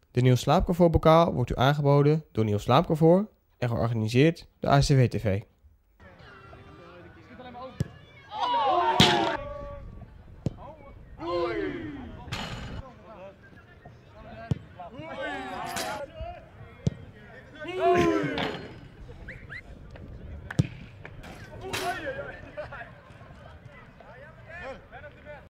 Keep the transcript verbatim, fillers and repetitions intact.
De Nieuw Slaapcomfortbokaal wordt u aangeboden door Nieuw Slaapcomfort en georganiseerd door A C W T V.